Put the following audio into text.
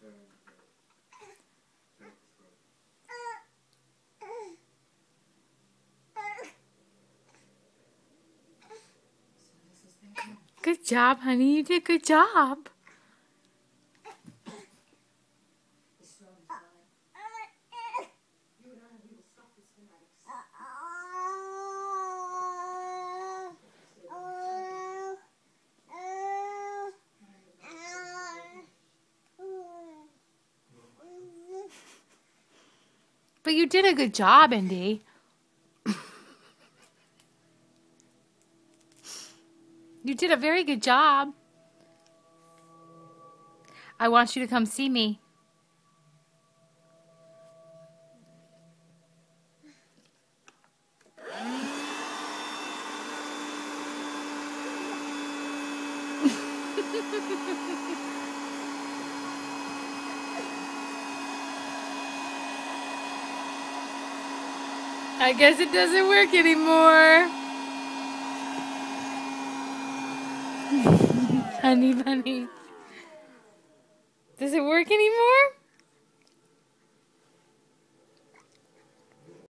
Good job, honey. You did a good job. But you did a good job, Indy. You did a very good job. I want you to come see me. I guess it doesn't work anymore. Honey bunny. Does it work anymore?